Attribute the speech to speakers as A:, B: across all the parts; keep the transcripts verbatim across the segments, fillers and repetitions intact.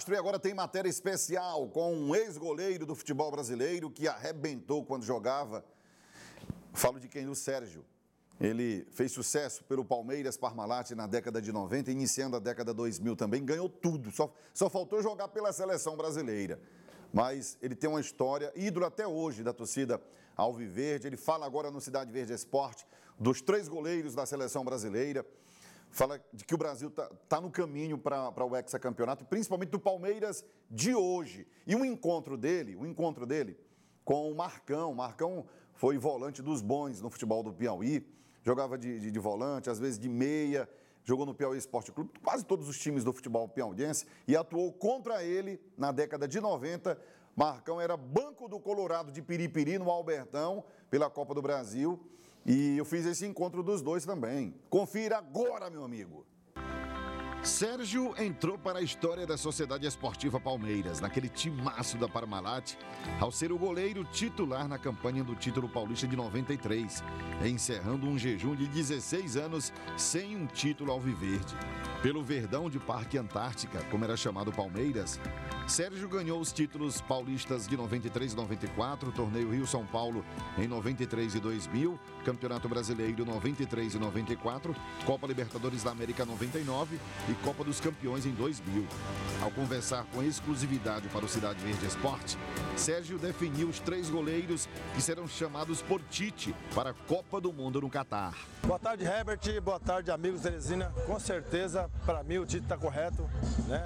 A: Castro, e agora tem matéria especial com um ex-goleiro do futebol brasileiro que arrebentou quando jogava. Falo de quem? Do Sérgio. Ele fez sucesso pelo Palmeiras Parmalat na década de noventa, iniciando a década dois mil também, ganhou tudo, só, só faltou jogar pela seleção brasileira. Mas ele tem uma história, ídolo até hoje da torcida alviverde. Ele fala agora no Cidade Verde Esporte dos três goleiros da seleção brasileira. Fala de que o Brasil está tá no caminho para o hexacampeonato, principalmente do Palmeiras de hoje. E um encontro dele, um encontro dele com o Marcão. Marcão foi volante dos bons no futebol do Piauí, jogava de, de, de volante, às vezes de meia, jogou no Piauí Esporte Clube, quase todos os times do futebol piauiense, e atuou contra ele na década de noventa. Marcão era banco do Colorado de Piripiri, no Albertão, pela Copa do Brasil. E eu fiz esse encontro dos dois também. Confira agora, meu amigo. Sérgio entrou para a história da Sociedade Esportiva Palmeiras, naquele timaço da Parmalat, ao ser o goleiro titular na campanha do título paulista de noventa e três, encerrando um jejum de dezesseis anos sem um título alviverde. Pelo Verdão de Parque Antártica, como era chamado o Palmeiras, Sérgio ganhou os títulos paulistas de noventa e três e noventa e quatro, Torneio Rio-São Paulo em noventa e três e dois mil, Campeonato Brasileiro noventa e três e noventa e quatro, Copa Libertadores da América noventa e nove e Copa dos Campeões em dois mil. Ao conversar com exclusividade para o Cidade Verde Esporte, Sérgio definiu os três goleiros que serão chamados por Tite para a Copa do Mundo no Catar.
B: Boa tarde, Herbert. Boa tarde, amigos Teresina. Com certeza, para mim, o Tite está correto, né?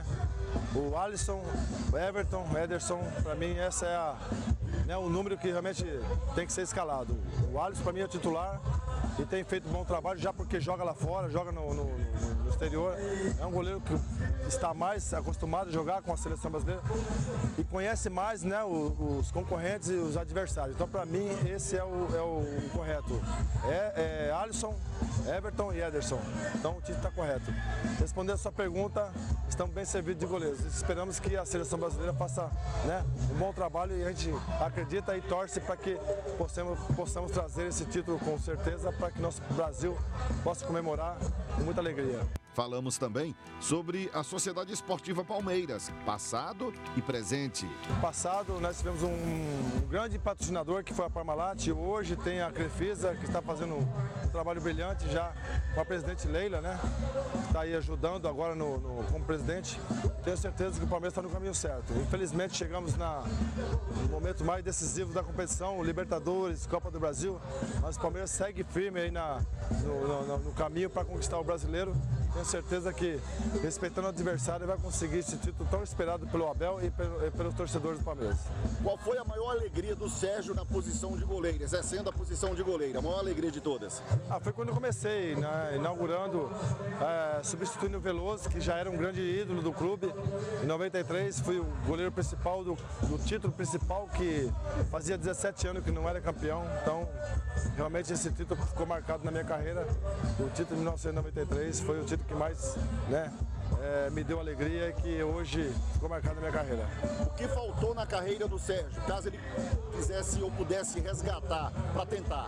B: O Alisson, o Everton, o Ederson, para mim, essa é a, né, o número que realmente tem que ser escalado. O Alisson, para mim, é o titular e tem feito um bom trabalho, já porque joga lá fora, joga no, no, no exterior. É um goleiro que está mais acostumado a jogar com a seleção brasileira e conhece mais, né, os, os concorrentes e os adversários. Então, para mim, esse é o, é o correto. É, é Alisson, Everton e Ederson. Então, o Tite está correto. Respondendo a sua pergunta, estamos bem servidos de goleiros. Esperamos que a seleção brasileira faça, né, um bom trabalho e a gente acredita e torce para que possamos, possamos trazer esse título com certeza para que nosso Brasil possa comemorar com muita alegria.
A: Falamos também sobre a Sociedade Esportiva Palmeiras, passado e presente.
B: No passado, nós tivemos um, um grande patrocinador que foi a Parmalat, e hoje tem a Crefisa, que está fazendo um trabalho brilhante já com a presidente Leila, né? Está aí ajudando agora no, no, como presidente. Tenho certeza que o Palmeiras está no caminho certo. Infelizmente, chegamos na, no momento mais decisivo da competição, Libertadores, Copa do Brasil, mas o Palmeiras segue firme aí na, no, no, no caminho para conquistar o brasileiro. Tenho certeza que, respeitando o adversário, vai conseguir esse título tão esperado pelo Abel e, pelo, e pelos torcedores do Palmeiras.
A: Qual foi a maior alegria do Sérgio na posição de goleiro, exercendo a posição de goleiro? A maior alegria de todas?
B: Ah, foi quando eu comecei, né, inaugurando, é, substituindo o Veloso, que já era um grande ídolo do clube. Em noventa e três, fui o goleiro principal do, do título principal, que fazia dezessete anos que não era campeão. Então, realmente esse título ficou marcado na minha carreira. O título de mil novecentos e noventa e três foi o título que mais, né, é, me deu alegria e que hoje ficou marcado na minha carreira.
A: O que faltou na carreira do Sérgio, caso ele quisesse ou pudesse resgatar para tentar?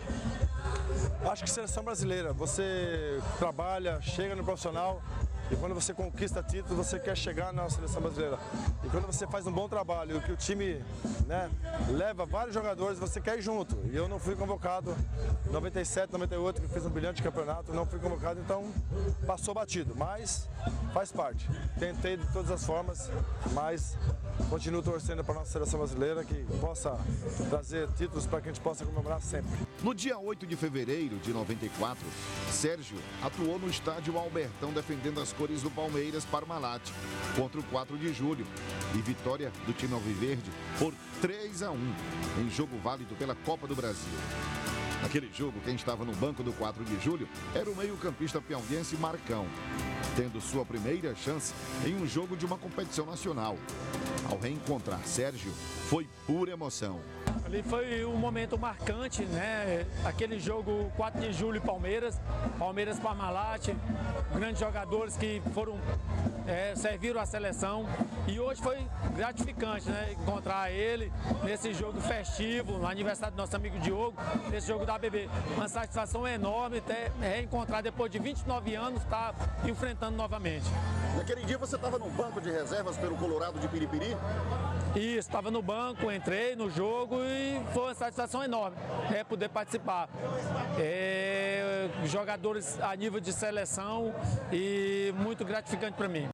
B: Acho que seleção brasileira, você trabalha, chega no profissional e quando você conquista título, você quer chegar na seleção brasileira. E quando você faz um bom trabalho, que o time, né, leva vários jogadores, você quer ir junto. E eu não fui convocado em noventa e sete, noventa e oito, que fiz um brilhante campeonato, não fui convocado, então passou batido. Mas faz parte. Tentei de todas as formas, mas continuo torcendo para a nossa seleção brasileira, que possa trazer títulos para que a gente possa comemorar sempre.
A: No dia oito de fevereiro de noventa e quatro, Sérgio atuou no estádio Albertão defendendo as cores do Palmeiras Parmalat contra o quatro de julho e vitória do time alviverde por três a um em jogo válido pela Copa do Brasil. Naquele jogo, quem estava no banco do quatro de julho era o meio-campista piauiense Marcão, tendo sua primeira chance em um jogo de uma competição nacional. Ao reencontrar Sérgio, foi pura emoção.
C: Ali foi um momento marcante, né? Aquele jogo quatro de julho Palmeiras, Palmeiras Parmalat, grandes jogadores que foram é, serviram a seleção e hoje foi gratificante, né? Encontrar ele nesse jogo festivo, no aniversário do nosso amigo Diogo, nesse jogo da A B B. Uma satisfação enorme até reencontrar depois de vinte e nove anos, estar enfrentando novamente.
A: Naquele dia você estava no banco de reservas pelo Colorado de Piripiri?
C: Isso, estava no banco, entrei no jogo e foi uma satisfação enorme, né, poder participar. É, jogadores a nível de seleção e muito gratificante para mim.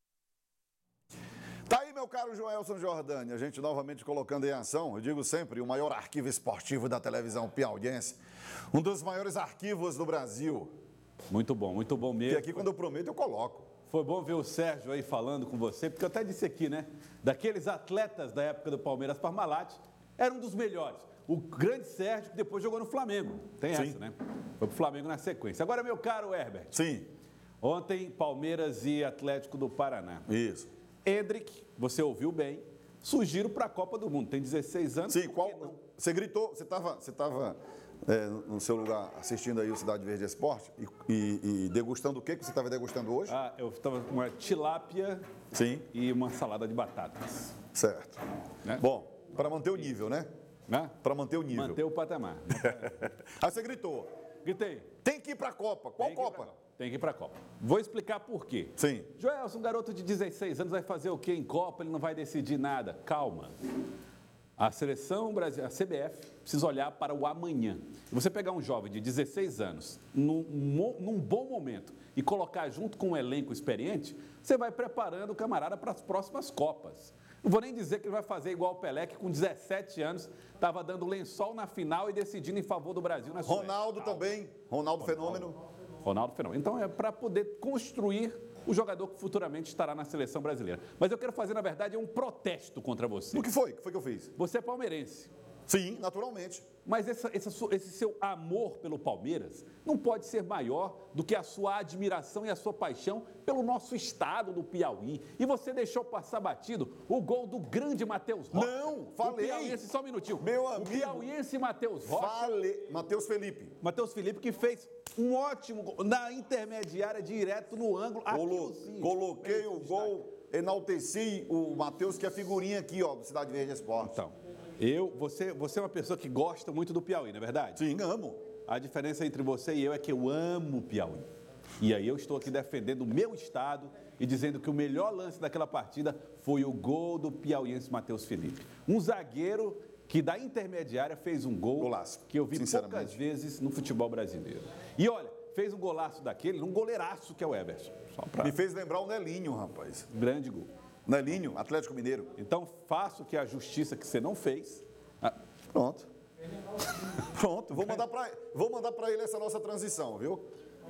A: Tá aí, meu caro Joelson Jordani, a gente novamente colocando em ação, eu digo sempre, o maior arquivo esportivo da televisão piauiense, um dos maiores arquivos do Brasil.
D: Muito bom, muito bom mesmo.
A: E aqui, quando eu prometo, eu coloco.
D: Foi bom ver o Sérgio aí falando com você, porque eu até disse aqui, né? Daqueles atletas da época do Palmeiras Parmalat, era um dos melhores. O grande Sérgio, que depois jogou no Flamengo. Tem
A: Sim.
D: essa, né? Foi pro Flamengo na sequência. Agora, meu caro Herbert.
A: Sim.
D: Ontem, Palmeiras e Atlético do Paraná.
A: Isso.
D: Endrick, você ouviu bem, surgiram para a Copa do Mundo. Tem dezesseis anos.
A: Sim, qual... Você gritou, você estava você tava, é, no seu lugar assistindo aí o Cidade Verde Esporte e, e, e degustando o que que você estava degustando hoje?
D: Ah, eu estava com uma tilápia.
A: Sim.
D: E uma salada de batatas.
A: Certo.
D: Né?
A: Bom, para manter o nível, né?
D: Né?
A: Para manter o nível.
D: Manter o patamar.
A: Aí você gritou.
D: Gritei.
A: Tem que ir para a Copa. Qual
D: Tem que ir
A: Copa?
D: pra Copa. Tem que ir para a Copa. Vou explicar por quê.
A: Sim.
D: Joelson, um garoto de dezesseis anos vai fazer o quê em Copa? Ele não vai decidir nada. Calma. A seleção brasileira, a C B F, precisa olhar para o amanhã. Você pegar um jovem de dezesseis anos, num, num bom momento, e colocar junto com um elenco experiente, você vai preparando o camarada para as próximas Copas. Não vou nem dizer que ele vai fazer igual o Pelé, que com dezessete anos estava dando lençol na final e decidindo em favor do Brasil na Suécia.
A: Ronaldo também. Ronaldo, Ronaldo Fenômeno.
D: Ronaldo Fenômeno. Então é para poder construir o jogador que futuramente estará na seleção brasileira. Mas eu quero fazer, na verdade, um protesto contra você.
A: O que foi? O que foi que eu fiz?
D: Você é palmeirense.
A: Sim, naturalmente.
D: Mas essa, essa, esse seu amor pelo Palmeiras não pode ser maior do que a sua admiração e a sua paixão pelo nosso estado do Piauí. E você deixou passar batido o gol do grande Matheus Rocha.
A: Não, falei.
D: O piauiense, só um minutinho.
A: Meu amigo.
D: O piauiense Matheus Rocha.
A: Falei. Matheus Felipe.
D: Matheus Felipe, que fez um ótimo gol na intermediária, direto no ângulo.
A: Colo
D: sim,
A: coloquei o gol, enalteci o Matheus, que é a figurinha aqui, ó, do Cidade Verde Esporte.
D: Então, eu, você, você é uma pessoa que gosta muito do Piauí, não é verdade?
A: Sim, amo.
D: A diferença entre você e eu é que eu amo o Piauí. E aí eu estou aqui defendendo o meu estado e dizendo que o melhor lance daquela partida foi o gol do piauiense Matheus Felipe. Um zagueiro que da intermediária fez um gol
A: Golaço,
D: que eu vi poucas vezes no futebol brasileiro. E olha, fez um golaço daquele, um goleiraço que é o Everson. Só pra...
A: Me fez lembrar o Nelinho, rapaz.
D: Grande gol.
A: Nelinho, Atlético Mineiro.
D: Então faço que a justiça que você não fez... Ah,
A: pronto. Pronto, vou mandar para vou mandar para ele essa nossa transição, viu?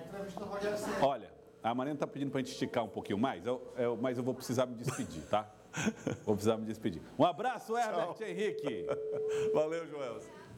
D: Olha, a Mariana está pedindo para a gente esticar um pouquinho mais, eu, eu, mas eu vou precisar me despedir, tá? Vou precisar me despedir. Um abraço, Herbert Henrique.
A: Valeu, Joelson.